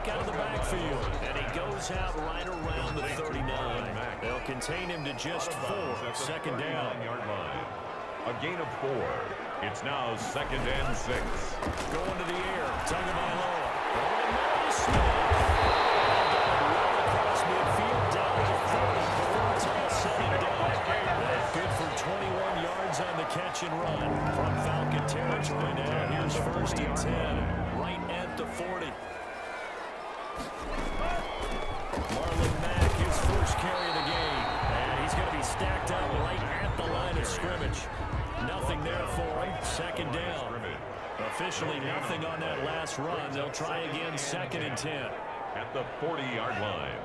out of the backfield. And he goes out right around the 39. They'll contain him to just 4. Second down. A gain of 4. It's now 2nd and 6. Going to the air. Tagovailoa. Across midfield down to 30. It's all said and done. Good for 21 yards on the catch and run from Falcon territory now. Here's 1st and 10. Right at the 40. Marlon Mack, his first carry of the game. And he's going to be stacked up right at the line of scrimmage. Nothing there for him. 2nd down. Officially nothing on that last run. They'll try again 2nd and 10. At the 40-yard line.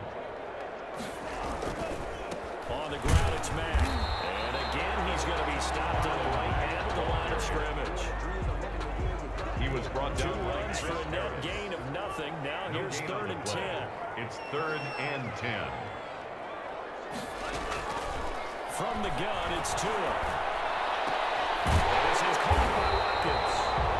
On the ground, it's Mack. And again, he's going to be stopped on the right at the line of scrimmage. He was brought down. 2 runs for a net gain of nothing. Now here's 3rd and 10. It's 3rd and 10. From the gun, it's Tua. This is caught by Watkins.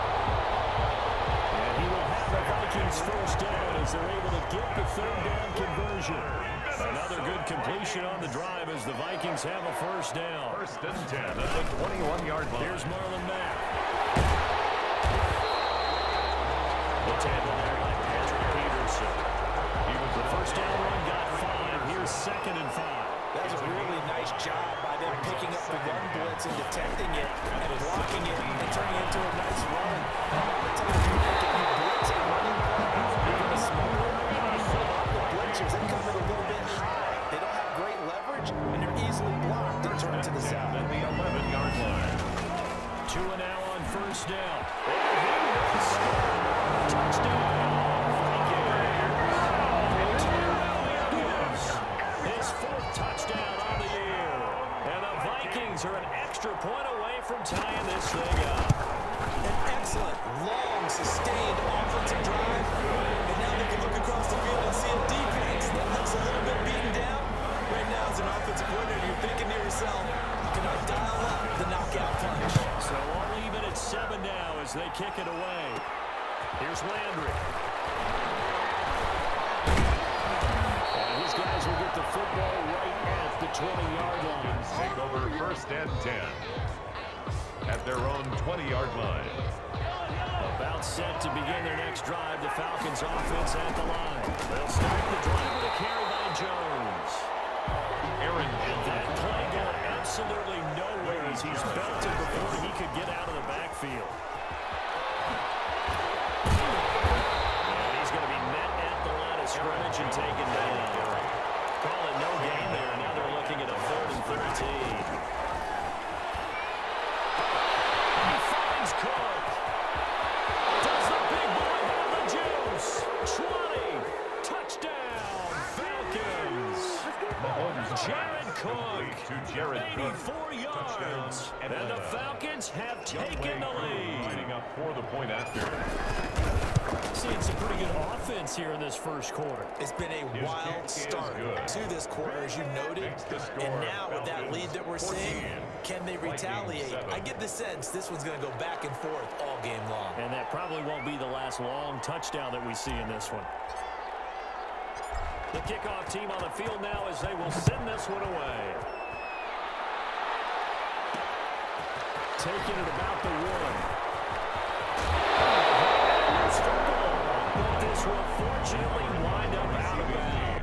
And he will have the Vikings first down as they're able to get the 3rd down conversion. Another good completion on the drive as the Vikings have a first down. 1st and 10 at the 21-yard line. Here's Marlon Mack. It's handled there by Patrick Peterson. The first down run got 5. Here's 2nd and 5. That was a really nice job by them picking up the run blitz and detecting it and blocking it and turning it into a nice run. The time you make it, you blitz a running play, you're going to smother the blitzers. They come in a little bit high. They don't have great leverage, and they're easily blocked and turned to the side. At the 11-yard line. Tua now on first down. Touchdown. His 4th touchdown on the year. And the Vikings are an extra point away from tying this thing up. An excellent, long, sustained offensive drive. And now they can look across the field and see a defense that looks a little bit beaten down. Right now, as an offensive coordinator, you're thinking to yourself, can I dial up the knockout punch? So all even at 7 now as they kick it away. Here's Landry. And these guys will get the football right at the 20-yard line. Take over 1st and 10. At their own 20-yard line. About set to begin their next drive. The Falcons offense at the line. They'll start the drive with a carry by Jones. Aaron And that play going absolutely nowhere as he's belted before he could get out of the backfield. And he's going to be met at the line of scrimmage and taken down. Call it no gain there. Now they're looking at a 3rd and 13. He finds Cook. Does the big boy have the juice? 20. Touchdown, Falcons. Jared Cook. To Jared 84 yards. And the Falcons have taken the lead. Lining up for the point after. Seeing some pretty good offense here in this first quarter. It's been a wild start to this quarter, as you noted. And now with that lead that we're seeing, can they retaliate? I get the sense this one's going to go back and forth all game long. And that probably won't be the last long touchdown that we see in this one. The kickoff team on the field now as they will send this one away. Taking it about the 1. But this will fortunately wind up out of bounds.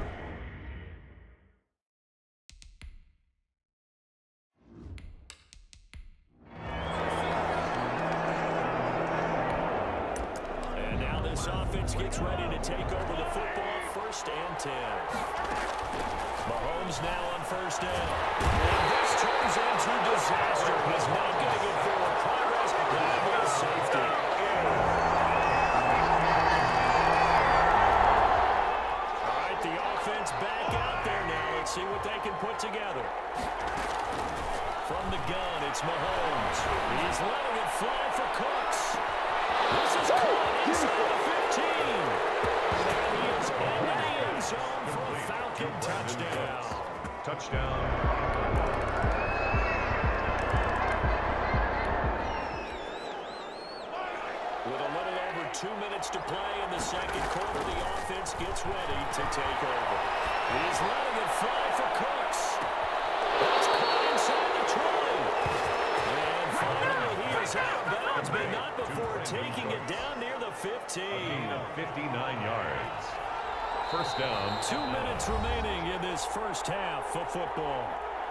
And now this offense gets ready to take over the football. 1st and 10. Mahomes now on first down. And this turns into disaster. He's not going to get forward progress. That'll be a safety. All right, the offense back out there now. Let's see what they can put together. From the gun, it's Mahomes. He's letting it fly for Cooks. This is caught inside the 15. And he is into the end zone for a Falcon touchdown. Touchdown. With a little over 2 minutes to play in the second quarter. The offense gets ready to take over. He's letting it fly for Cooks. That's caught inside the 20. And finally, he is out of bounds, but not before taking it down near the 15. Of 59 yards. First down. 2 minutes remaining in this first half of football.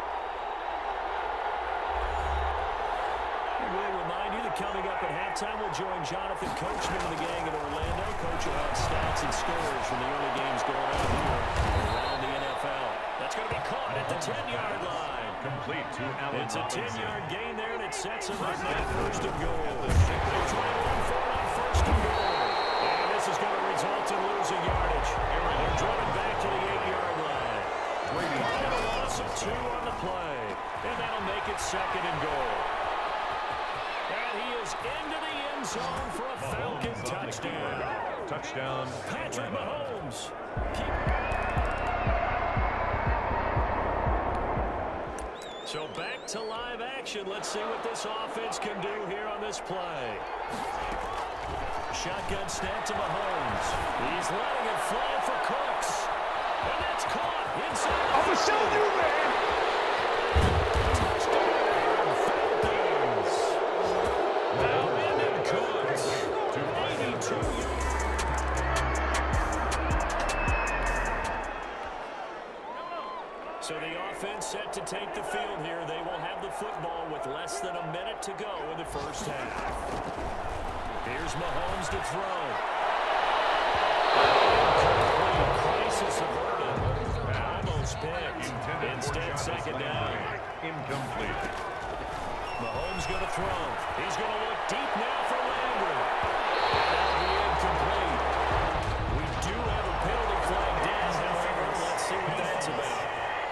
We'll remind you that coming up at halftime, we'll join Jonathan Coachman and the gang in Orlando. Coach will have stats and scores from the early games going on here around the NFL. That's going to be caught at the 10-yard line. Complete to Allen It's a Robinson. 10-yard gain there, and it sets him up now first and goal. They're trying to run for it on first and goal. And this is going to result in losing yardage. They're driven back to the 8-yard line. And a loss of 2 on the play. And that'll make it second and goal. And he is into the end zone for a Falcon touchdown. Touchdown. Patrick Mahomes. So back to live action. Let's see what this offense can do here on this play. Shotgun snap to Mahomes. He's letting it fly for Cooks. And that's caught inside. I'm going to show you, man. Touchdown, Falcons. Now Brandon Cooks to 82 yards. So the offense set to take the field here. They will have the football with less than a minute to go in the first half. Here's Mahomes to throw. Crisis averted. Almost picked. Instead, second down. Incomplete. Mahomes going to throw. He's going to look deep now for Landry. That'll be incomplete. We do have a penalty flag down, however. Let's see what that's about.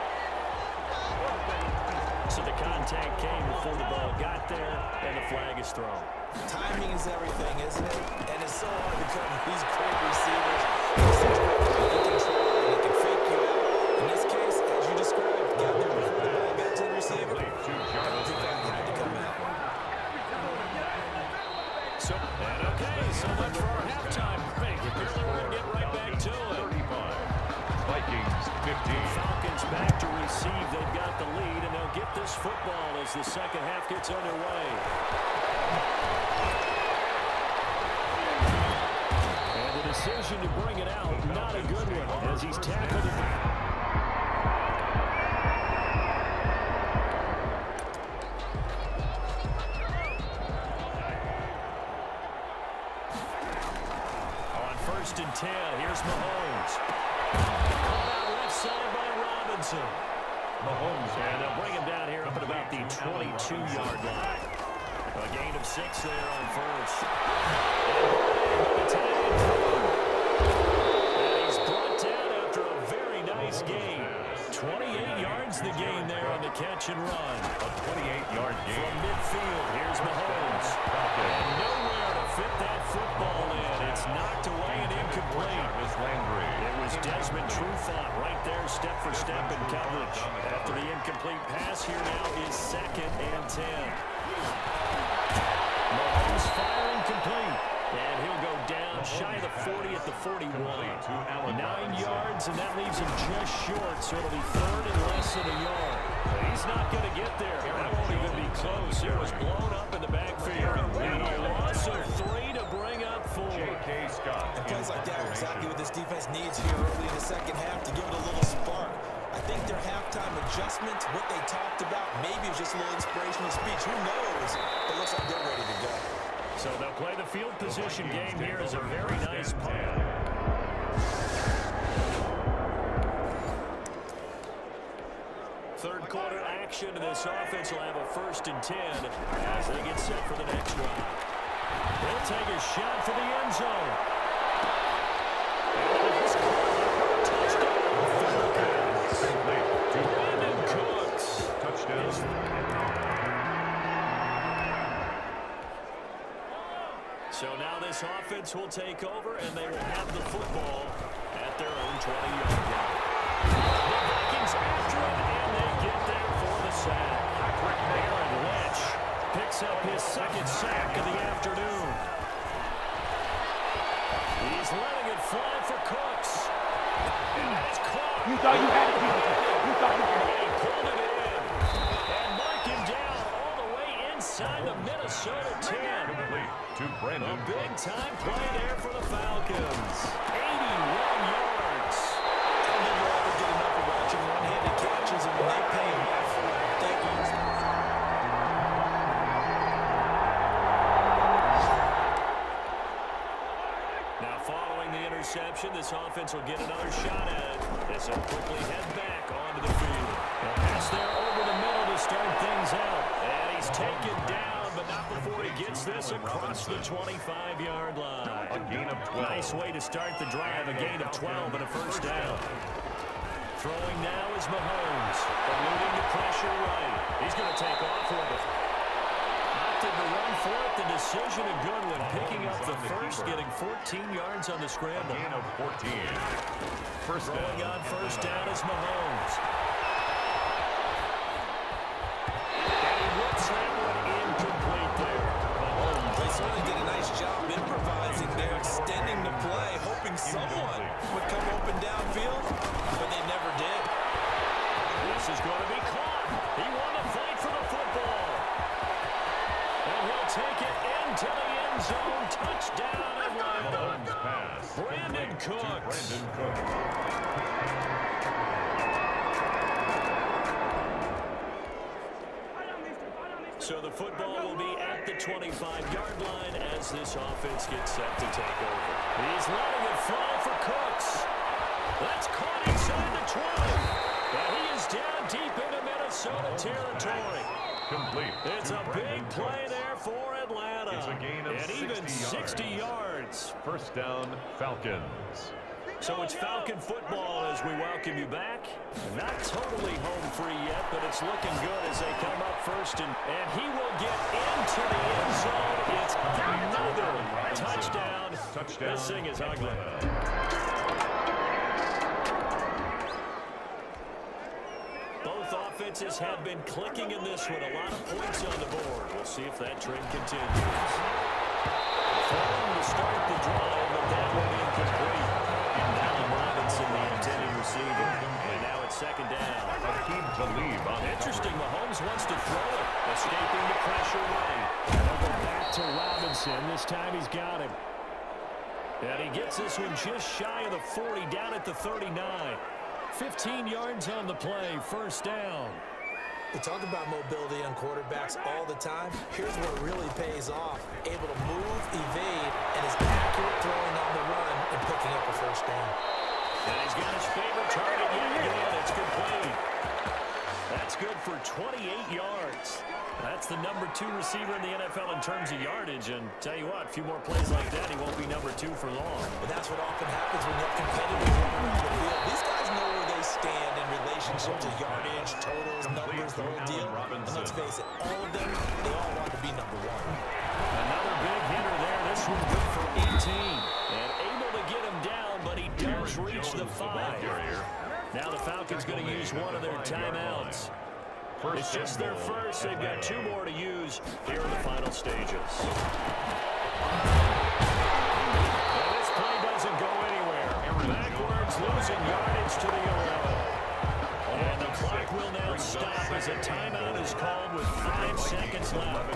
So the contact came before the ball got there, and the flag is thrown. Timing is everything, isn't it? And it's so hard to cover these great receivers. They can try, they can fake you out. In this case, as you described, got there before the ball got to the receiver. I don't think that had to come out. So much for our halftime break. Apparently we're going to get right back to it. 35. Vikings 15. Falcons back to receive. They've got the lead, and they'll get this football as the second half gets underway. And the decision to bring it out, not a good one, as he's tackled it. On 1st and 10, here's Mahomes. Left side by Robinson. Mahomes. And they'll bring him down here up at about the 22-yard line. A gain of 6 there on first. And he's brought down after a very nice gain. 28 yards the gain there on the catch and run. A 28-yard gain. From midfield, here's Mahomes. And nowhere to fit that football in. It's knocked away and incomplete. It was Desmond Trufant right there, step for step in coverage. After the incomplete pass, here now is 2nd and 10. Mahomes firing complete. And he'll go down shy of the 40 at the 41. 9 yards, and that leaves him just short, so it'll be 3rd and less than a yard. But he's not going to get there. That won't even be close. It was blown up in the backfield. And a loss of 3 to bring up 4. J.K. Scott. And plays like that are exactly what this defense needs here early in the second half to give it a little spark. I think their halftime adjustment, what they talked about, maybe it was just a little inspirational speech. Who knows? It looks like they're ready to go. So they'll play the field position game here as a very nice punt. Third quarter action, and this offense will have a 1st and 10 as they get set for the next drive. They'll take a shot for the end zone. Touchdown. Brandon Cooks. Touchdown. So now this offense will take over, and they will have the football at their own 20-yard line. The Vikings after it, and they get there for the sack. Aaron Lynch picks up his 2nd sack of the afternoon. thought you had it. You thought you had it. He pulled it in. And marked him down all the way inside the Minnesota 10. To Brandon. A big-time play there for the Falcons. 81 yards. I don't think we'll ever get enough of watching one-handed catches, and when they pay off, thank you. Now, following the interception, this offense will get another shot at it as they'll quickly head back onto the field. A pass there over the middle to start things out. And he's taken down, but not before he gets this across the 25-yard line. A gain of 12. Nice way to start the drive, a gain of 12 and a first down. Throwing now is Mahomes, eluding the pressure right. He's going to take off with it. Opted to run for it. The decision a good one, picking up the first, getting 14 yards on the scramble. A gain of 14. First down. Throwing on first down is Mahomes. And he whips that one incomplete there. Mahomes. They certainly did a nice job improvising there, extending the play, hoping someone would come open downfield, but they never did. This is going to be caught. He won the fight for the football. And he'll take it into the end zone. Touchdown, Atlanta. Pass. Brandon Cooks. Brandon Cooks. So the football will be at the 25-yard line as this offense gets set to take over. He's letting it fly for Cooks. That's caught inside the 20. And he is down deep into Minnesota territory. Complete. It's a big play there for Atlanta. It's a gain of and even 60 yards. First down, Falcons. So it's Falcon football as we welcome you back. Not totally home free yet, but it's looking good as they come up first. And he will get into the end zone. It's another touchdown. Touchdown. This thing is ugly. Both offenses have been clicking in this one. A lot of points on the board. We'll see if that trend continues. Throwing to start the drive, but that one incomplete. Allen Robinson, the intended receiver. And now it's second down. Akeem Talib on Interesting, Mahomes wants to throw it. Escaping the pressure right. They'll go back to Robinson. This time he's got him. And he gets this one just shy of the 40, down at the 39. 15 yards on the play, first down. We talk about mobility on quarterbacks all the time. Here's what really pays off. Able to move, evade, and is accurate throwing on the run and picking up a first down. And he's got his favorite target yet again. It's complete. That's good for 28 yards. That's the #2 receiver in the NFL in terms of yardage. And tell you what, a few more plays like that, he won't be #2 for long. But that's what often happens when you have competitors running around the field. These guys know where they stand in relationship to yardage, totals, numbers, the whole deal. And let's face it, all of them, they all want to be #1. Another big hitter there. This one good for 18. And able to get him down, but he does reach the 5. Now the Falcons going to use one of their timeouts. It's just their first. They've got 2 more to use here in the final stages. And this play doesn't go anywhere. Backwards, losing yardage to the 11. And the clock will now stop as a timeout is called with 5 seconds left.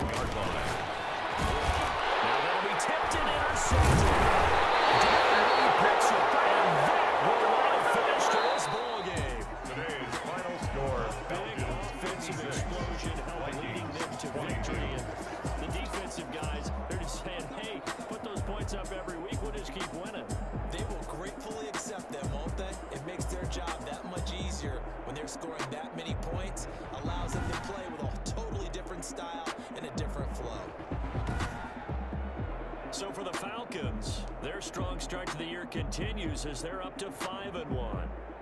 Now that'll be tipped and intercepted. Darren picks it, and that will not finish to this ball game. Today's final score. Big offensive explosion leading them to victory. And the defensive guys, they're just saying, hey, put those points up every week. We'll just keep winning. They will gratefully accept them, won't they? It makes their job that much easier when they're scoring that many points. Allows them to play with a totally different style and a different flow. So for the Falcons, their strong start to the year continues as they're up to 5-1.